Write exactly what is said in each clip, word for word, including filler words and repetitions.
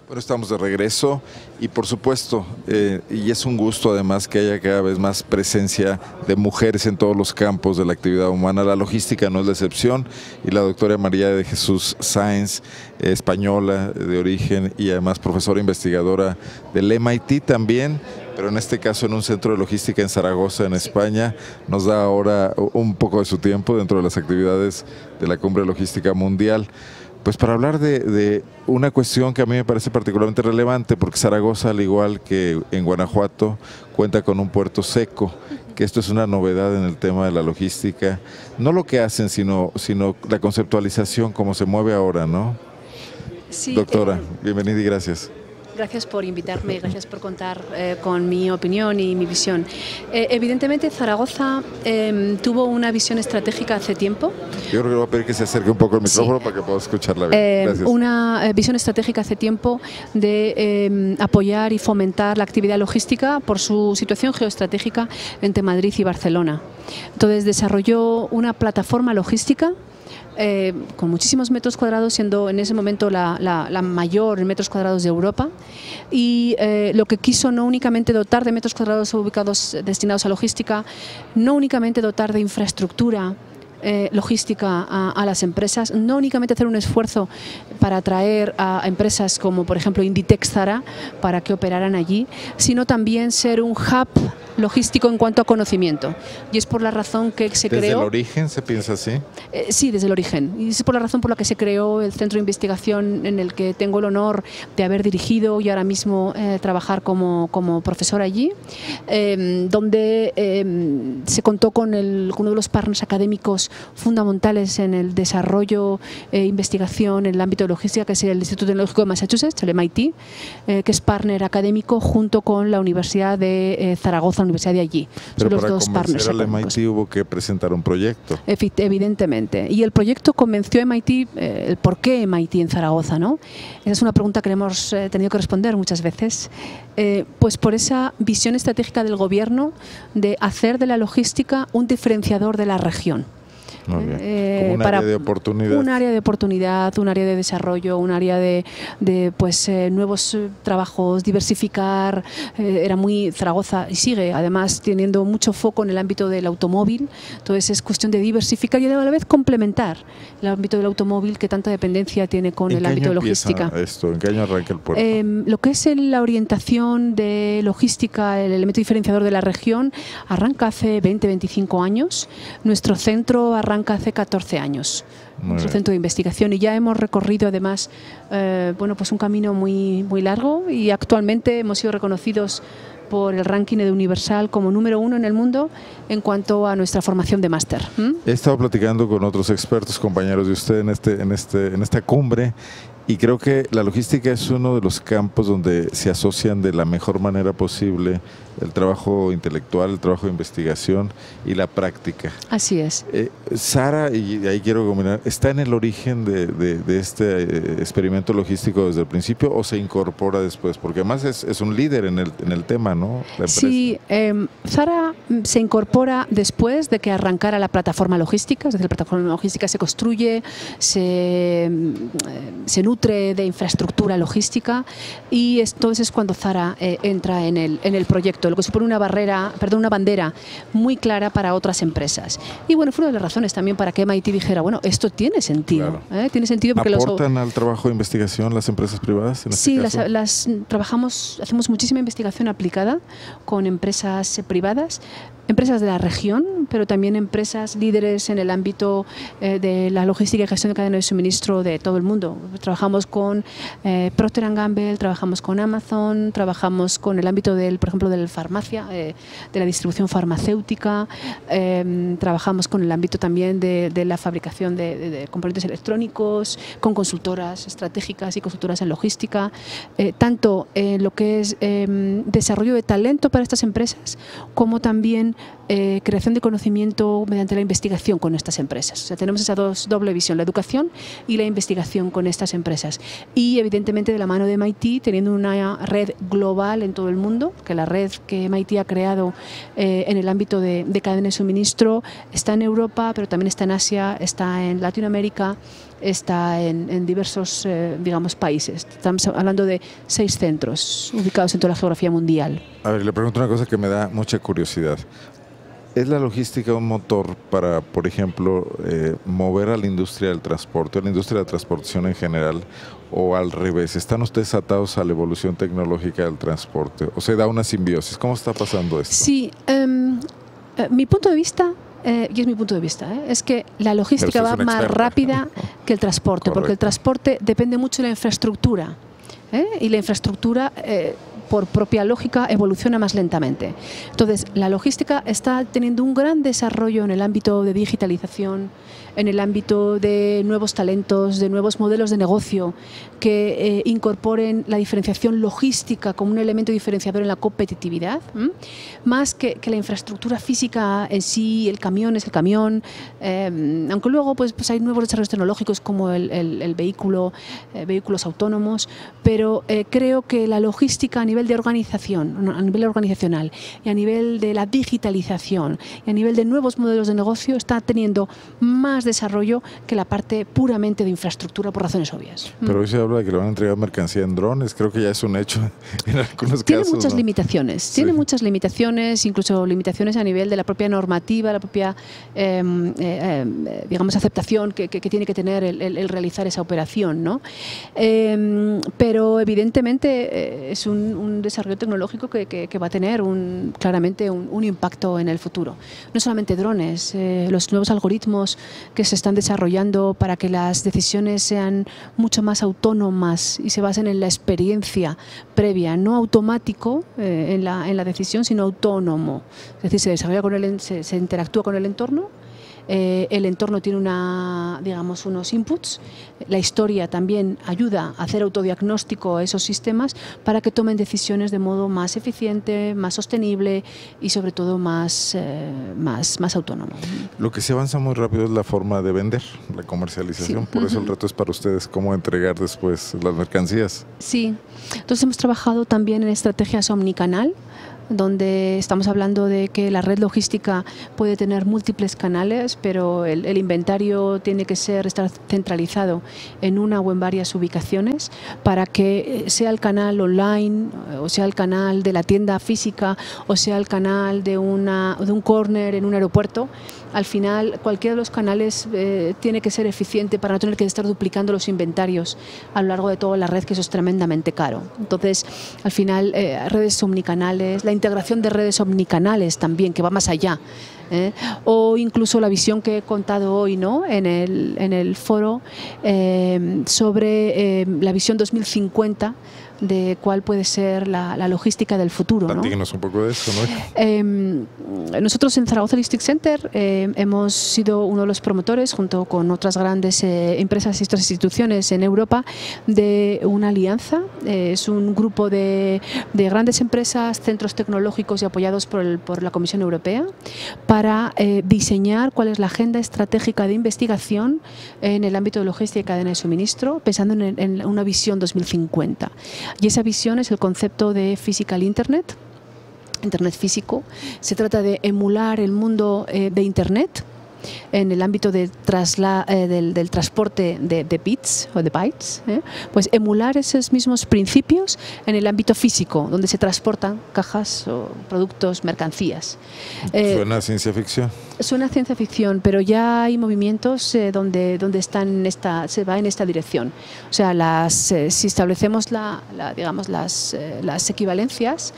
Bueno, estamos de regreso y por supuesto, eh, y es un gusto además que haya cada vez más presencia de mujeres en todos los campos de la actividad humana. La logística no es la excepción y la doctora María de Jesús Sáenz, eh, española de origen y además profesora investigadora del M I T también, pero en este caso en un centro de logística en Zaragoza, en España, nos da ahora un poco de su tiempo dentro de las actividades de la Cumbre Logística Mundial. Pues para hablar de, de una cuestión que a mí me parece particularmente relevante, porque Zaragoza, al igual que en Guanajuato, cuenta con un puerto seco, que esto es una novedad en el tema de la logística. No lo que hacen, sino, sino la conceptualización, cómo se mueve ahora, ¿no? Sí, Doctora, eh, bienvenida y gracias. Gracias por invitarme, gracias por contar eh, con mi opinión y mi visión. Eh, evidentemente, Zaragoza eh, tuvo una visión estratégica hace tiempo. Yo creo que le voy a pedir que se acerque un poco el micrófono sí. para que pueda escucharla bien. Eh, Gracias. Una eh, visión estratégica hace tiempo de eh, apoyar y fomentar la actividad logística por su situación geoestratégica entre Madrid y Barcelona. Entonces desarrolló una plataforma logística Eh, con muchísimos metros cuadrados, siendo en ese momento la, la, la mayor en metros cuadrados de Europa, y eh, lo que quiso no únicamente dotar de metros cuadrados ubicados destinados a logística, no únicamente dotar de infraestructura Eh, logística a, a las empresas, no únicamente hacer un esfuerzo para atraer a, a empresas como por ejemplo Inditex, Zara, para que operaran allí, sino también ser un hub logístico en cuanto a conocimiento. Y es por la razón que se ¿Desde creó... el origen se piensa así? Eh, sí, desde el origen. Y es por la razón por la que se creó el centro de investigación en el que tengo el honor de haber dirigido y ahora mismo eh, trabajar como, como profesor allí, eh, donde eh, se contó con el, uno de los partners académicos fundamentales en el desarrollo e investigación en el ámbito de logística, que es el Instituto Tecnológico de Massachusetts, el M I T, eh, que es partner académico junto con la Universidad de eh, Zaragoza, la Universidad de allí. Pero Son para los dos partners convencer al M I T académicos. hubo que presentar un proyecto. Evidentemente. Y el proyecto convenció a M I T, eh, el por qué M I T en Zaragoza, ¿no? Esa es una pregunta que le hemos eh, tenido que responder muchas veces. Eh, pues por esa visión estratégica del gobierno de hacer de la logística un diferenciador de la región. Muy bien. Eh, Como un para área de oportunidad. Un área de oportunidad, un área de desarrollo, un área de, de pues, eh, nuevos eh, trabajos, diversificar. Eh, era muy Zaragoza y sigue además teniendo mucho foco en el ámbito del automóvil. Entonces es cuestión de diversificar y a la vez complementar el ámbito del automóvil que tanta dependencia tiene con el ámbito de logística. Esto? ¿En qué año arranca el puerto? Eh, lo que es el, la orientación de logística, el elemento diferenciador de la región, arranca hace veinte, veinticinco años. Nuestro centro arranca hace catorce años, Muy nuestro bien. centro de investigación, y ya hemos recorrido además eh, bueno, pues un camino muy, muy largo, y actualmente hemos sido reconocidos por el ranking de Universal como número uno en el mundo en cuanto a nuestra formación de máster. ¿Mm? He estado platicando con otros expertos, compañeros de usted en, este, en, este, en esta cumbre, y creo que la logística es uno de los campos donde se asocian de la mejor manera posible el trabajo intelectual, el trabajo de investigación y la práctica. Así es. Eh, Sara, y ahí quiero combinar, ¿está en el origen de, de, de este eh, experimento logístico desde el principio o se incorpora después? Porque además es, es un líder en el, en el tema, ¿no? La sí, eh, Sara se incorpora después de que arrancara la plataforma logística, es decir, la plataforma logística se construye, se, se nutre de infraestructura logística, y entonces es cuando Sara eh, entra en el, en el proyecto, lo que supone una barrera, perdón, una bandera muy clara para otras empresas. Y bueno, fue una de las razones también para que M I T dijera, bueno, esto tiene sentido. Claro. ¿eh? Tiene sentido porque ¿Aportan los, al trabajo de investigación las empresas privadas? En este sí, caso? las, las trabajamos, hacemos muchísima investigación aplicada con empresas privadas, empresas de la región, pero también empresas líderes en el ámbito eh, de la logística y gestión de cadena de suministro de todo el mundo. Trabajamos con eh, Procter and Gamble, trabajamos con Amazon, trabajamos con el ámbito del, por ejemplo, de la farmacia, eh, de la distribución farmacéutica, eh, trabajamos con el ámbito también de, de la fabricación de, de, de componentes electrónicos, con consultoras estratégicas y consultoras en logística, eh, tanto en lo que es eh, desarrollo de talento para estas empresas, como también eh, creación de conocimiento mediante la investigación con estas empresas. O sea, tenemos esa dos, doble visión, la educación y la investigación con estas empresas. Y evidentemente de la mano de M I T, teniendo una red global en todo el mundo, que la red que M I T ha creado eh, en el ámbito de, de cadena de suministro está en Europa, pero también está en Asia, está en Latinoamérica, está en, en diversos eh, digamos, países. Estamos hablando de seis centros ubicados en toda la geografía mundial. A ver, le pregunto una cosa que me da mucha curiosidad. ¿Es la logística un motor para, por ejemplo, eh, mover a la industria del transporte, a la industria de la transportación en general, o al revés? ¿Están ustedes atados a la evolución tecnológica del transporte? ¿O se da una simbiosis? ¿Cómo está pasando esto? Sí, um, eh, mi punto de vista... Eh, y es mi punto de vista, ¿eh? es que la logística va más experta. rápida que el transporte, Correcto. porque el transporte depende mucho de la infraestructura, ¿eh? y la infraestructura, eh, por propia lógica, evoluciona más lentamente. Entonces, la logística está teniendo un gran desarrollo en el ámbito de digitalización, en el ámbito de nuevos talentos, de nuevos modelos de negocio que eh, incorporen la diferenciación logística como un elemento diferenciador en la competitividad, ¿m? más que, que la infraestructura física en sí, el camión es el camión, eh, aunque luego pues, pues hay nuevos desarrollos tecnológicos como el, el, el vehículo, eh, vehículos autónomos, pero eh, creo que la logística a nivel de organización, a nivel organizacional y a nivel de la digitalización y a nivel de nuevos modelos de negocio está teniendo más desarrollo que la parte puramente de infraestructura por razones obvias. Pero hoy se habla de que le van a entregar mercancía en drones, creo que ya es un hecho en algunos tiene casos. Muchas ¿no? limitaciones, sí. tiene muchas limitaciones, incluso limitaciones a nivel de la propia normativa, la propia eh, eh, digamos aceptación que, que, que tiene que tener el, el, el realizar esa operación, ¿no? Eh, pero evidentemente eh, es un, un desarrollo tecnológico que, que, que va a tener un, claramente un, un impacto en el futuro. No solamente drones, eh, los nuevos algoritmos que se están desarrollando para que las decisiones sean mucho más autónomas y se basen en la experiencia previa, no automático eh, en, la, en la decisión, sino autónomo. Es decir, se desarrolla con el, se, se interactúa con el entorno. Eh, el entorno tiene una, digamos, unos inputs, la historia también ayuda a hacer autodiagnóstico a esos sistemas para que tomen decisiones de modo más eficiente, más sostenible y sobre todo más, eh, más, más autónomo. Lo que se avanza muy rápido es la forma de vender, la comercialización, sí. por uh-huh. eso el reto es para ustedes cómo entregar después las mercancías. Sí, entonces hemos trabajado también en estrategias omnicanal, donde estamos hablando de que la red logística puede tener múltiples canales, pero el, el inventario tiene que ser estar centralizado en una o en varias ubicaciones para que sea el canal online, o sea el canal de la tienda física, o sea el canal de, una, de un corner en un aeropuerto. Al final, cualquiera de los canales eh, tiene que ser eficiente para no tener que estar duplicando los inventarios a lo largo de toda la red, que eso es tremendamente caro. Entonces, al final, eh, redes omnicanales, la integración de redes omnicanales también, que va más allá, ¿eh? o incluso la visión que he contado hoy, ¿no? en, el, en el foro eh, sobre eh, la visión dos mil cincuenta, de cuál puede ser la, la logística del futuro, ¿no? Díganos un poco de eso, ¿no? Eh, nosotros en Zaragoza Logistics Center eh, hemos sido uno de los promotores, junto con otras grandes eh, empresas y otras instituciones en Europa, de una alianza. Eh, es un grupo de, de grandes empresas, centros tecnológicos y apoyados por, el, por la Comisión Europea, para eh, diseñar cuál es la agenda estratégica de investigación en el ámbito de logística y cadena de suministro, pensando en, en una visión dos mil cincuenta. Y esa visión es el concepto de Physical Internet, Internet físico. Se trata de emular el mundo eh, de Internet en el ámbito de trasla, eh, del, del transporte de, de bits o de bytes, ¿eh? pues emular esos mismos principios en el ámbito físico, donde se transportan cajas o productos, mercancías. Eh, ¿Suena a ciencia ficción? Suena a ciencia ficción, pero ya hay movimientos eh, donde, donde están en esta, se va en esta dirección. O sea, las, eh, si establecemos la, la, digamos, las, eh, las equivalencias,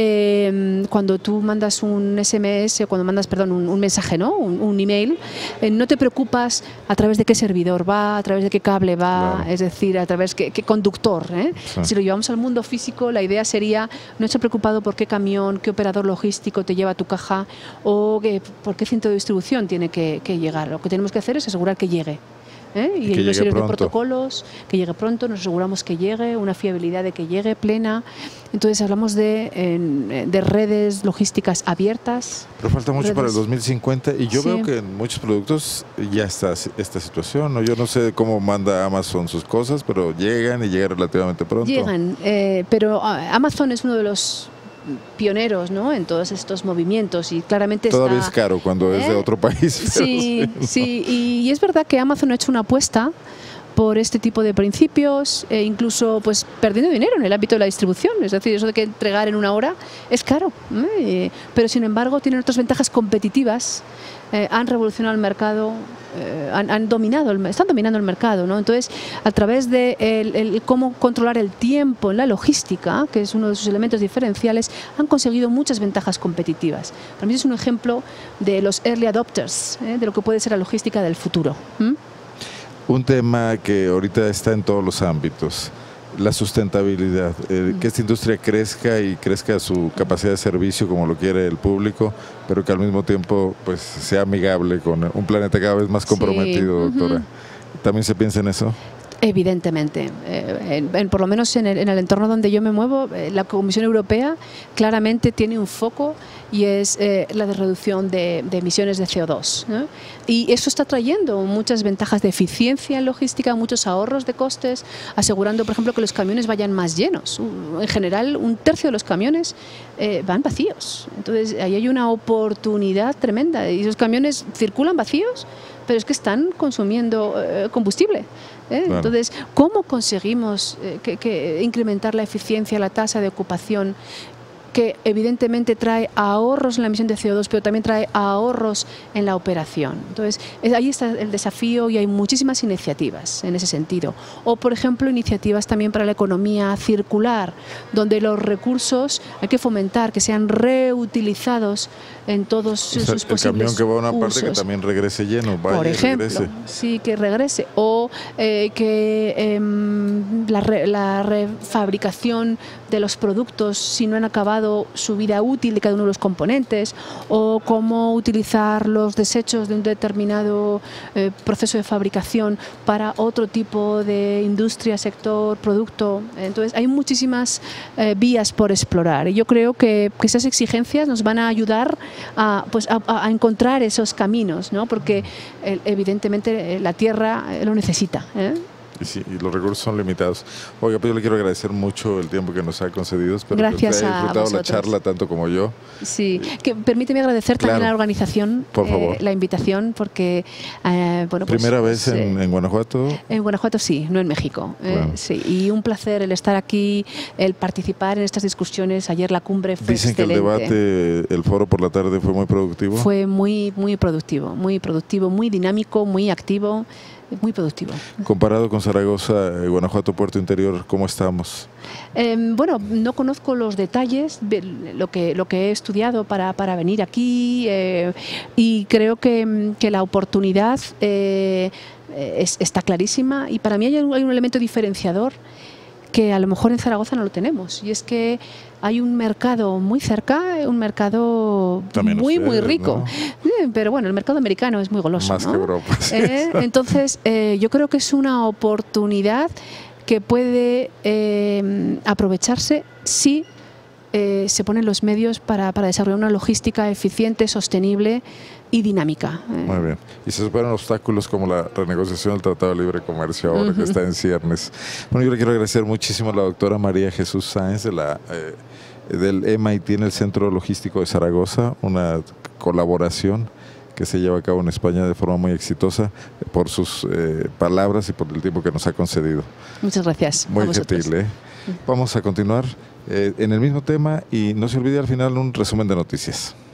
eh, cuando tú mandas un S M S, cuando mandas, perdón, un, un mensaje, ¿no? un, un email, eh, no te preocupas a través de qué servidor va, a través de qué cable va, claro. es decir, a través de qué, qué conductor. ¿eh? Sí. Si lo llevamos al mundo físico, la idea sería no estar preocupado por qué camión, qué operador logístico te lleva a tu caja o que, por qué de distribución tiene que, que llegar. Lo que tenemos que hacer es asegurar que llegue. ¿eh? Y, y hay una serie pronto. de protocolos, que llegue pronto, nos aseguramos que llegue, una fiabilidad de que llegue plena. Entonces hablamos de, en, de redes logísticas abiertas. Pero falta mucho redes. para el dos mil cincuenta y yo Sí. veo que en muchos productos ya está esta situación, ¿no? Yo no sé cómo manda Amazon sus cosas, pero llegan y llegan relativamente pronto. Llegan, eh, pero Amazon es uno de los pioneros, ¿no?, en todos estos movimientos y claramente todavía está, es caro cuando ¿eh? es de otro país. Sí, sí, ¿no? sí, y, y es verdad que Amazon ha hecho una apuesta por este tipo de principios, e incluso pues perdiendo dinero en el ámbito de la distribución, es decir, eso de que entregar en una hora es caro, ¿eh? Pero sin embargo tienen otras ventajas competitivas, eh, han revolucionado el mercado, eh, han, han dominado, el, están dominando el mercado, ¿no? Entonces, a través de el, el cómo controlar el tiempo en la logística, que es uno de sus elementos diferenciales, han conseguido muchas ventajas competitivas. Para mí es un ejemplo de los early adopters, ¿eh? de lo que puede ser la logística del futuro. ¿Mm? Un tema que ahorita está en todos los ámbitos, la sustentabilidad, eh, que esta industria crezca y crezca su capacidad de servicio como lo quiere el público, pero que al mismo tiempo pues sea amigable con un planeta cada vez más comprometido, sí. Doctora. Uh-huh. ¿También se piensa en eso? Evidentemente, eh, en, en, por lo menos en el, en el entorno donde yo me muevo, eh, la Comisión Europea claramente tiene un foco y es eh, la de reducción de, de emisiones de C O dos, ¿no? Y eso está trayendo muchas ventajas de eficiencia en logística, muchos ahorros de costes, asegurando, por ejemplo, que los camiones vayan más llenos. En general, un tercio de los camiones eh, van vacíos. Entonces, ahí hay una oportunidad tremenda. Y esos camiones circulan vacíos, pero es que están consumiendo eh, combustible. ¿Eh? Claro. Entonces, ¿cómo conseguimos eh, que, que incrementar la eficiencia, la tasa de ocupación, que evidentemente trae ahorros en la emisión de C O dos, pero también trae ahorros en la operación? Entonces, es, ahí está el desafío y hay muchísimas iniciativas en ese sentido. O, por ejemplo, iniciativas también para la economía circular, donde los recursos hay que fomentar que sean reutilizados en todos o sea, sus posibles el camión que va a una parte usos. Que también regrese lleno, vaya, por ejemplo, regrese. sí, que regrese. O eh, que eh, la, re, la refabricación de los productos, si no han acabado su vida útil de cada uno de los componentes, o cómo utilizar los desechos de un determinado eh, proceso de fabricación para otro tipo de industria, sector, producto. Entonces, hay muchísimas eh, vías por explorar. Y yo creo que, que esas exigencias nos van a ayudar a, pues, a, a encontrar esos caminos, ¿no? Porque eh, evidentemente la Tierra lo necesita, ¿eh? Y sí, y los recursos son limitados. Oiga, pues yo le quiero agradecer mucho el tiempo que nos ha concedido. Espero Gracias que usted haya disfrutado la charla tanto como yo. Sí, que permíteme agradecer claro. también a la organización Por favor. Eh, la invitación, porque eh, bueno, pues, primera vez pues, en, eh, en Guanajuato. En Guanajuato sí, no en México. Claro. Eh, sí, y un placer el estar aquí, el participar en estas discusiones. Ayer la cumbre fue Dicen excelente. que el debate, el foro por la tarde fue muy productivo. Fue muy, muy productivo, muy productivo, muy dinámico, muy activo. Muy productivo. Comparado con Zaragoza, Guanajuato, Puerto Interior, ¿cómo estamos? Eh, bueno, no conozco los detalles, lo que, lo que he estudiado para, para venir aquí eh, y creo que, que la oportunidad eh, es, está clarísima y para mí hay un, hay un elemento diferenciador que a lo mejor en Zaragoza no lo tenemos, y es que hay un mercado muy cerca, un mercado también muy, ustedes, muy rico. ¿no? Pero bueno, el mercado americano es muy goloso. Más ¿no? que Europa. Sí, eh, entonces, eh, yo creo que es una oportunidad que puede eh, aprovecharse si eh, se ponen los medios para, para desarrollar una logística eficiente, sostenible y dinámica. Muy bien. Y se superan obstáculos como la renegociación del Tratado de Libre Comercio ahora uh-huh. que está en ciernes. Bueno, yo le quiero agradecer muchísimo a la doctora María Jesús Sáenz de la, eh, del M I T en el Centro Logístico de Zaragoza, una colaboración que se lleva a cabo en España de forma muy exitosa por sus eh, palabras y por el tiempo que nos ha concedido. Muchas gracias. Muy gentil. ¿eh? Vamos a continuar eh, en el mismo tema y no se olvide al final un resumen de noticias.